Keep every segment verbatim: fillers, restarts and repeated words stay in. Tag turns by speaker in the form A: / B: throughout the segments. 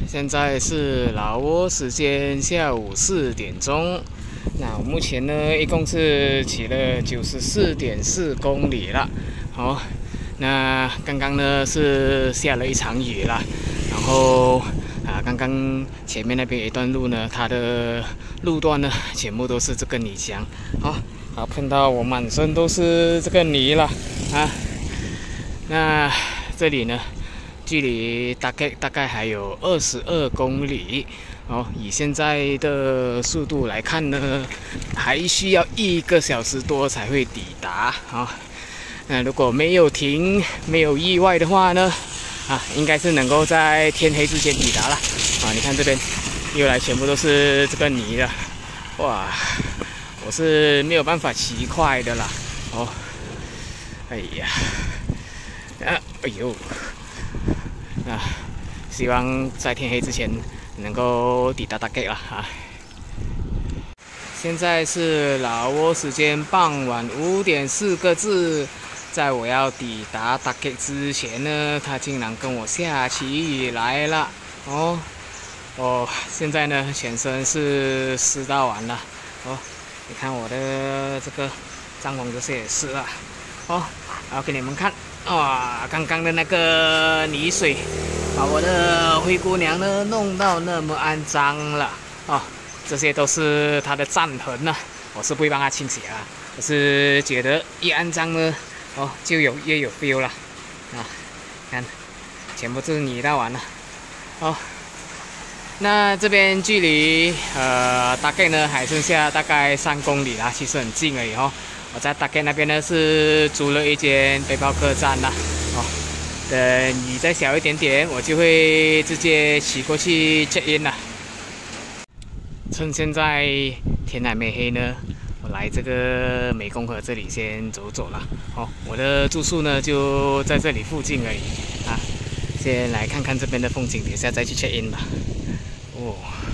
A: 现在是老挝时间下午四点钟。那我目前呢，一共是骑了九十四点四公里了。好，那刚刚呢是下了一场雨啦，然后啊，刚刚前面那边一段路呢，它的路段呢全部都是这个泥浆。好，好碰到我满身都是这个泥了啊。那这里呢，距离大概大概还有二十二公里哦。以现在的速度来看呢，还需要一个小时多才会抵达啊。那如果没有停、没有意外的话呢，啊，应该是能够在天黑之前抵达了啊。你看这边又来全部都是这个泥了，哇！我是没有办法骑快的啦，哦，哎呀。啊，哎呦，啊，希望在天黑之前能够抵达大概了啊。现在是老挝时间傍晚五点四个字，在我要抵达大概之前呢，他竟然跟我下起雨来了。哦，哦，现在呢全身是湿到完了。哦，你看我的这个帐篷这些也湿了。哦，然后给你们看。哇，刚刚的那个泥水，把我的灰姑娘呢弄到那么肮脏了哦，这些都是她的战痕呐、啊，我是不会帮她清洗啊，我是觉得越肮脏呢，哦就有越有 feel 了啊，看，全部是泥到完了，哦，那这边距离呃大概呢还剩下大概三公里啦，其实很近而已哦。我在大概那边呢是租了一间背包客栈啦，哦，等雨再小一点点，我就会直接骑过去 check in 啦。趁现在天还没黑呢，我来这个湄公河这里先走走了。哦，我的住宿呢就在这里附近而已啊，先来看看这边的风景，等一下再去 check in 吧。哦，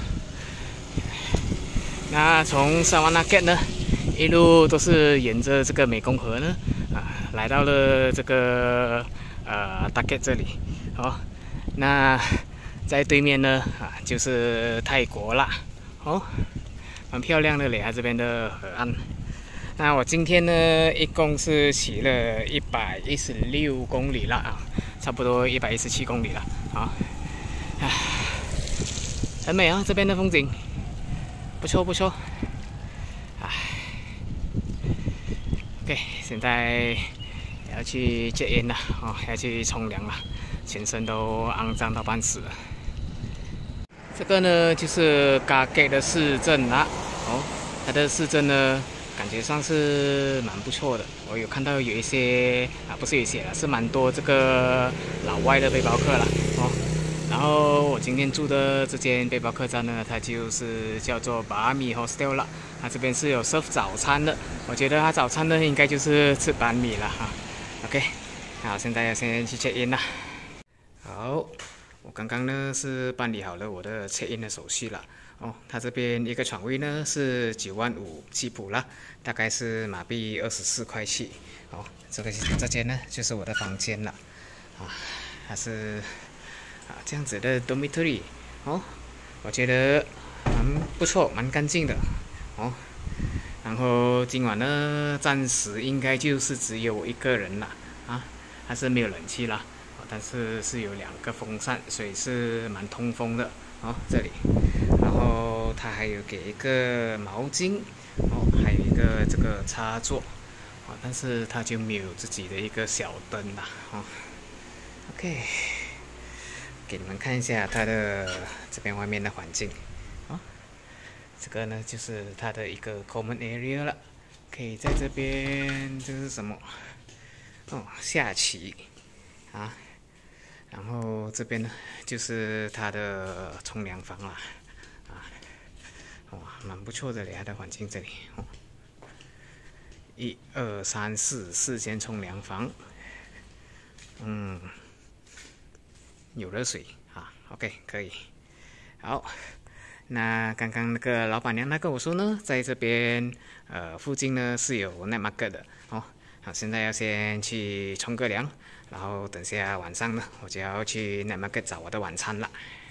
A: 那从Savannakhet呢？一路都是沿着这个湄公河呢，啊，来到了这个呃Thakhek这里，哦，那在对面呢，啊，就是泰国啦，哦，蛮漂亮的嘞，它这边的河岸。那我今天呢，一共是骑了一百一十六公里了啊，差不多一百一十七公里了，啊，啊，很美啊，这边的风景，不错不错。OK， 现在要去check in了哦，要去冲凉了，全身都肮脏到半死了。这个呢就是Thakhek的市镇啦，哦，它的市镇呢感觉上是蛮不错的。我有看到有一些啊，不是有一些啦，是蛮多这个老外的背包客啦，哦。然后我今天住的这间背包客栈呢，它就是叫做巴米 hostel 了。它这边是有 serve 早餐的，我觉得它早餐呢应该就是吃板米了哈。OK， 好，现在要先去 check in 啦。好，我刚刚呢是办理好了我的 check in 的手续了。哦，它这边一个床位呢是九万五起步啦，大概是马币二十四块七。哦，这个这间呢就是我的房间了。啊，它是。啊，这样子的 dormitory 哦，我觉得蛮不错，蛮干净的哦。然后今晚呢，暂时应该就是只有我一个人了啊，它是没有冷气啦，哦，但是是有两个风扇，所以是蛮通风的哦。这里，然后它还有给一个毛巾哦，还有一个这个插座哦，但是它就没有自己的一个小灯啦哦。OK。给你们看一下它的这边外面的环境，哦，这个呢就是它的一个 common area 了，可以在这边这是什么？哦，下棋啊，然后这边呢就是它的冲凉房啦，啊，哇，蛮不错的嘞，它的环境这里，哦，一二三四四间冲凉房，嗯。有热水啊 ，OK， 可以。好，那刚刚那个老板娘她跟我说呢，在这边呃附近呢是有 night market 的哦。好，现在要先去冲个凉，然后等下晚上呢，我就要去night market找我的晚餐了。